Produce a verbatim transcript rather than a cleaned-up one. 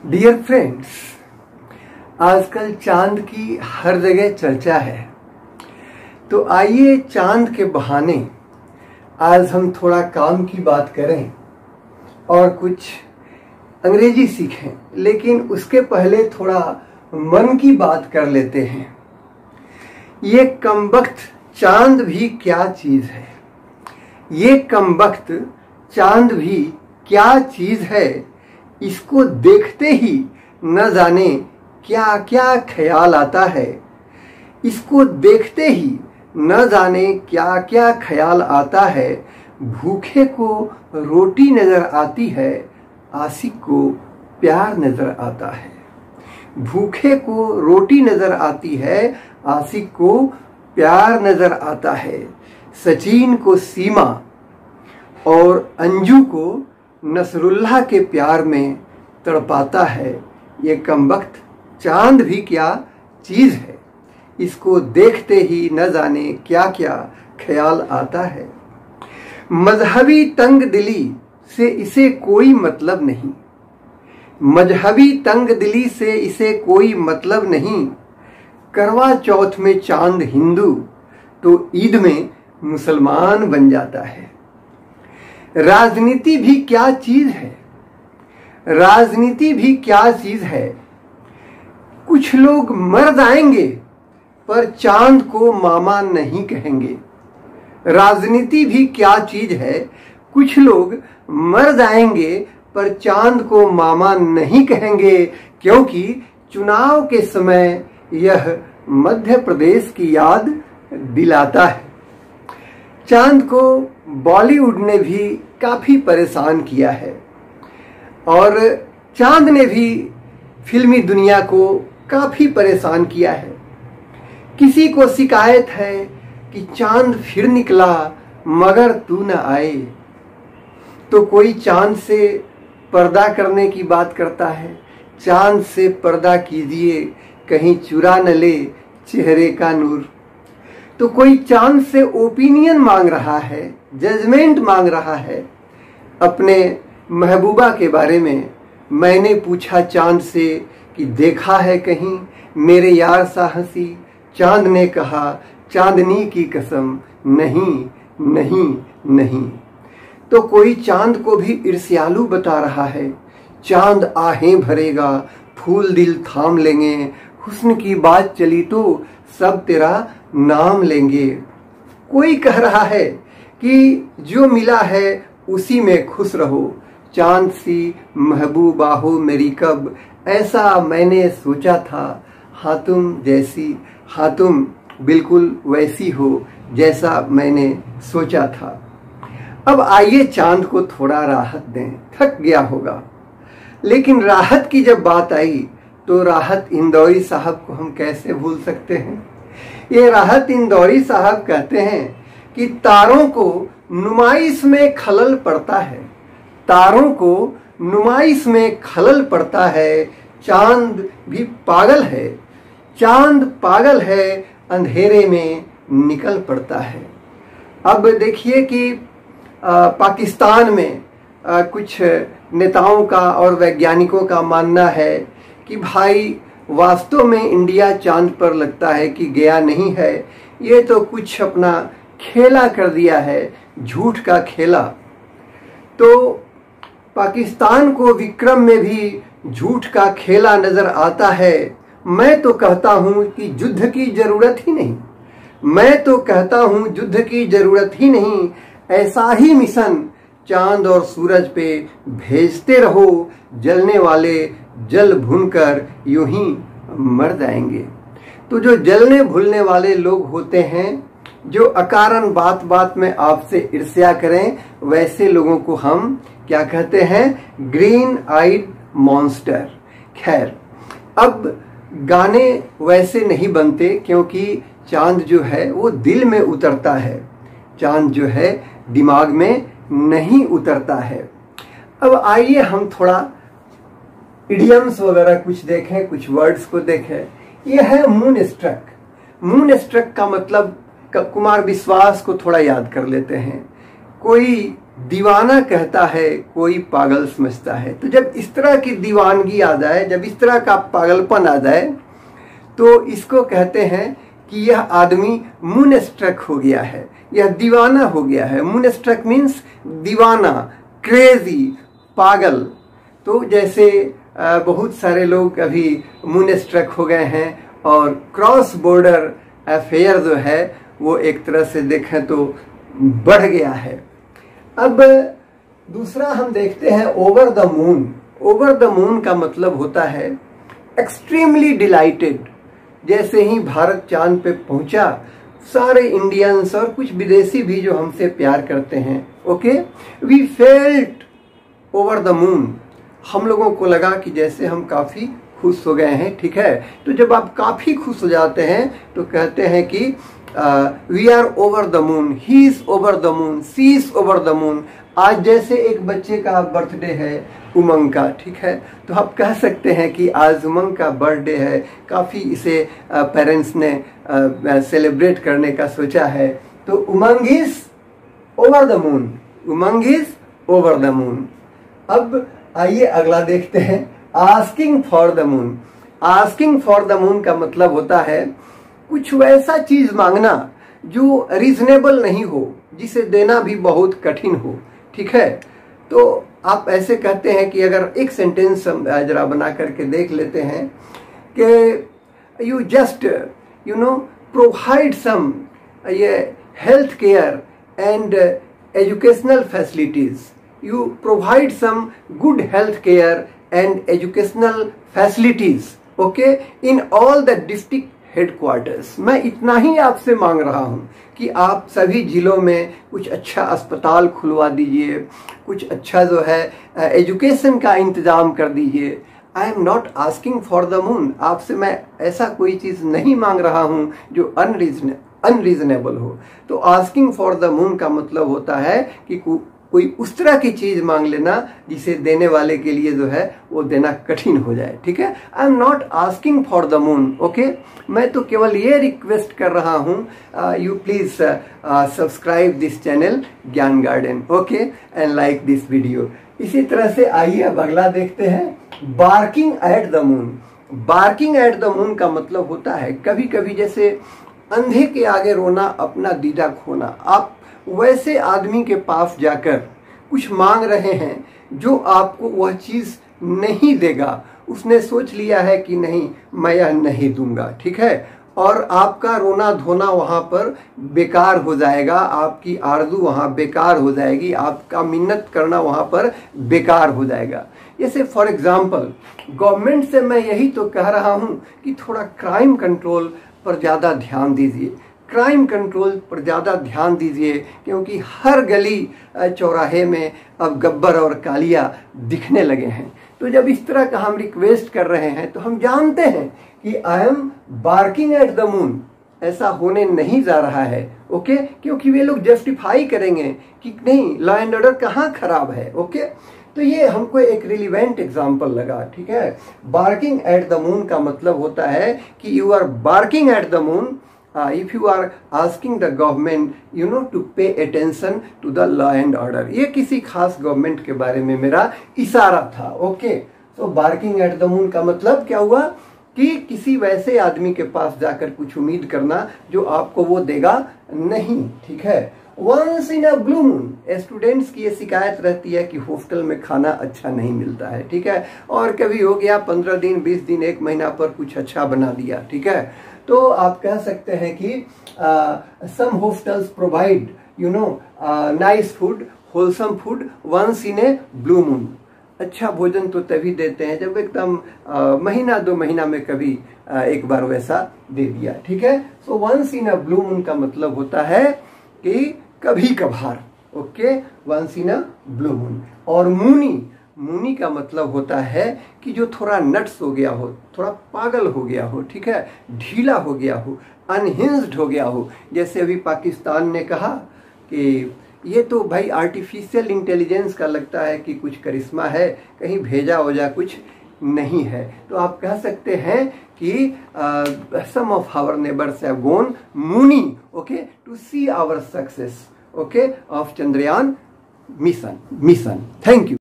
Dear friends, आजकल चांद की हर जगह चर्चा है, तो आइए चांद के बहाने आज हम थोड़ा काम की बात करें और कुछ अंग्रेजी सीखें। लेकिन उसके पहले थोड़ा मन की बात कर लेते हैं। ये कमबख्त चांद भी क्या चीज़ है, ये कमबख्त चांद भी क्या चीज़ है, इसको देखते ही न जाने क्या क्या ख्याल आता है। इसको देखते ही न जाने क्या क्या ख्याल आता है। भूखे को रोटी नजर आती है, आशिक को प्यार नजर आता है। भूखे को रोटी नजर आती है, आशिक को प्यार नजर आता है। सचिन को सीमा और अंजू को नसरुल्लाह के प्यार में तड़पाता है। ये कमबख्त चांद भी क्या चीज़ है, इसको देखते ही न जाने क्या क्या ख्याल आता है। मजहबी तंग दिली से इसे कोई मतलब नहीं, मजहबी तंग दिली से इसे कोई मतलब नहीं। करवा चौथ में चांद हिंदू तो ईद में मुसलमान बन जाता है। राजनीति भी क्या चीज है, राजनीति भी क्या चीज है। कुछ लोग मर जाएंगे पर चांद को मामा नहीं कहेंगे। राजनीति भी क्या चीज है, कुछ लोग मर जाएंगे पर चांद को मामा नहीं कहेंगे, क्योंकि चुनाव के समय यह मध्य प्रदेश की याद दिलाता है। चांद को बॉलीवुड ने भी काफी परेशान किया है और चांद ने भी फिल्मी दुनिया को काफी परेशान किया है। किसी को शिकायत है कि चांद फिर निकला मगर तू न आए, तो कोई चांद से पर्दा करने की बात करता है। चांद से पर्दा कीजिए कहीं चुरा न ले चेहरे का नूर। तो कोई चांद से ओपिनियन मांग रहा है, जजमेंट मांग रहा है अपने महबूबा के बारे में। मैंने पूछा चांद से कि देखा है कहीं मेरे यार सा हंसी। चांद ने कहा चांदनी की कसम नहीं नहीं नहीं। तो कोई चांद को भी ईर्ष्यालु बता रहा है। चांद आहें भरेगा, फूल दिल थाम लेंगे, हुस्न की बात चली तो सब तेरा नाम लेंगे। कोई कह रहा है कि जो मिला है उसी में खुश रहो। चांद सी महबूबा हो मेरी कब, ऐसा मैंने सोचा था। हाँ तुम जैसी, हाँ तुम बिल्कुल वैसी हो जैसा मैंने सोचा था। अब आइए चांद को थोड़ा राहत दें, थक गया होगा। लेकिन राहत की जब बात आई तो राहत इंदौरी साहब को हम कैसे भूल सकते हैं। ये राहत इंदौरी साहब कहते हैं कि तारों को नुमाइश में खलल पड़ता है, तारों को नुमाइश में खलल पड़ता है। चांद भी पागल है, चांद पागल है, अंधेरे में निकल पड़ता है। अब देखिए कि आ, पाकिस्तान में आ, कुछ नेताओं का और वैज्ञानिकों का मानना है कि भाई वास्तव में इंडिया चांद पर लगता है कि गया नहीं है, ये तो कुछ अपना खेला कर दिया है, झूठ का खेला। तो पाकिस्तान को विक्रम में भी झूठ का खेला नजर आता है। मैं तो कहता हूं कि युद्ध की जरूरत ही नहीं, मैं तो कहता हूं युद्ध की जरूरत ही नहीं। ऐसा ही मिशन चांद और सूरज पे भेजते रहो, जलने वाले जल भूनकर यूं ही मर जाएंगे। तो जो जलने भूलने वाले लोग होते हैं, जो अकारण बात बात में आपसे ईर्ष्या करें, वैसे लोगों को हम क्या कहते हैं, ग्रीन आइड मॉन्स्टर। खैर, अब गाने वैसे नहीं बनते क्योंकि चांद जो है वो दिल में उतरता है, चांद जो है दिमाग में नहीं उतरता है। अब आइए हम थोड़ा इडियम्स वगैरह कुछ देखें, कुछ वर्ड्स को देखें। यह है मून स्ट्रक। मून स्ट्रक का मतलब कुमार विश्वास को थोड़ा याद कर लेते हैं। कोई दीवाना कहता है कोई पागल समझता है। तो जब इस तरह की दीवानगी आ जाए, जब इस तरह का पागलपन आ जाए, तो इसको कहते हैं कि यह आदमी मून स्ट्रक हो गया है, यह दीवाना हो गया है। मून स्ट्रक मीन्स दीवाना, क्रेजी, पागल। तो जैसे बहुत सारे लोग अभी मून स्ट्रक हो गए हैं और क्रॉस बॉर्डर अफेयर जो है वो एक तरह से देखें तो बढ़ गया है। अब दूसरा हम देखते हैं over the moon. Over the moon का मतलब होता है एक्सट्रीमली डिलाइटेड। जैसे ही भारत चांद पे पहुंचा, सारे इंडियंस और कुछ विदेशी भी जो हमसे प्यार करते हैं, okay, we felt over the moon. हम लोगों को लगा कि जैसे हम काफी खुश हो गए हैं, ठीक है। तो जब आप काफी खुश हो जाते हैं तो कहते हैं कि we are over the moon, he is over the moon, she is over the moon. आज जैसे एक बच्चे का बर्थडे है उमंग का, ठीक है, तो आप कह सकते हैं कि आज उमंग का बर्थडे है, काफी इसे पेरेंट्स ने सेलिब्रेट करने का सोचा है। तो Umang is over the moon, Umang is over the moon. अब आइए अगला देखते हैं, asking for the moon. Asking for the moon का मतलब होता है कुछ वैसा चीज मांगना जो रीजनेबल नहीं हो, जिसे देना भी बहुत कठिन हो, ठीक है। तो आप ऐसे कहते हैं कि अगर एक सेंटेंस जरा बना करके देख लेते हैं कि you just you know provide some ये health care and educational facilities, you provide some good health care and educational facilities, okay, in all the district headquarters। मैं इतना ही आपसे मांग रहा हूँ कि आप सभी जिलों में कुछ अच्छा अस्पताल खुलवा दीजिए, कुछ अच्छा जो है एजुकेशन का इंतजाम कर दीजिए। I am not asking for the moon. आपसे मैं ऐसा कोई चीज नहीं मांग रहा हूँ जो अनरीजन अनरीजनेबल हो। तो आस्किंग फॉर द मून का मतलब होता है कि कोई उस तरह की चीज मांग लेना जिसे देने वाले के लिए जो है वो देना कठिन हो जाए, ठीक है। I am not asking for the moon, okay. मैं तो केवल ये रिक्वेस्ट कर रहा हूँ, you please subscribe this channel Gyan Garden, okay, and like this video. इसी तरह से आइए अब अगला देखते हैं, barking at the moon. Barking at the moon का मतलब होता है कभी कभी जैसे अंधे के आगे रोना, अपना दीदा खोना। आप वैसे आदमी के पास जाकर कुछ मांग रहे हैं जो आपको वह चीज नहीं देगा। उसने सोच लिया है कि नहीं, मैं यह नहीं दूंगा, ठीक है, और आपका रोना धोना वहां पर बेकार हो जाएगा, आपकी आरजू वहां बेकार हो जाएगी, आपका मिन्नत करना वहां पर बेकार हो जाएगा। जैसे फॉर एग्जाम्पल गवर्नमेंट से मैं यही तो कह रहा हूं कि थोड़ा क्राइम कंट्रोल पर ज्यादा ध्यान दीजिए, क्राइम कंट्रोल पर ज़्यादा ध्यान दीजिए, क्योंकि हर गली चौराहे में अब गब्बर और कालिया दिखने लगे हैं। तो जब इस तरह का हम रिक्वेस्ट कर रहे हैं तो हम जानते हैं कि I am barking at the moon, ऐसा होने नहीं जा रहा है, ओके, क्योंकि वे लोग जस्टिफाई करेंगे कि नहीं, लॉ एंड ऑर्डर कहाँ खराब है, ओके। तो ये हमको एक रिलीवेंट एग्जाम्पल लगा, ठीक है। बार्किंग एट द मून का मतलब होता है कि you are barking at the moon Uh, if you are asking the government, you know, to pay attention to the law and order। ये किसी खास गवर्नमेंट के बारे में मेरा इशारा था, ओके। तो बार्किंग एट द मून का मतलब क्या हुआ कि किसी वैसे आदमी के पास जाकर कुछ उम्मीद करना जो आपको वो देगा नहीं, ठीक है। Once in a blue moon, students की ये शिकायत रहती है कि हॉस्टल में खाना अच्छा नहीं मिलता है, ठीक है, और कभी हो गया पंद्रह दिन, बीस दिन, एक महीना पर कुछ अच्छा बना दिया, ठीक है। तो आप कह सकते हैं कि some hostels provide you know nice food, wholesome food once in a blue moon. अच्छा भोजन तो तभी देते हैं जब एकदम महीना दो महीना में कभी आ, एक बार वैसा दे दिया, ठीक है। So once in a blue moon का मतलब होता है कि कभी कभार, okay, once in a blue moon. और मूनी, मूनी का मतलब होता है कि जो थोड़ा नट्स हो गया हो, थोड़ा पागल हो गया हो, ठीक है, ढीला हो गया हो, अनहिंज्ड हो गया हो। जैसे अभी पाकिस्तान ने कहा कि ये तो भाई आर्टिफिशियल इंटेलिजेंस का लगता है कि कुछ करिश्मा है, कहीं भेजा हो जा कुछ नहीं है। तो आप कह सकते हैं कि some of our neighbours have gone moony, okay, to see our success, okay, of Chandrayaan mission mission thank you.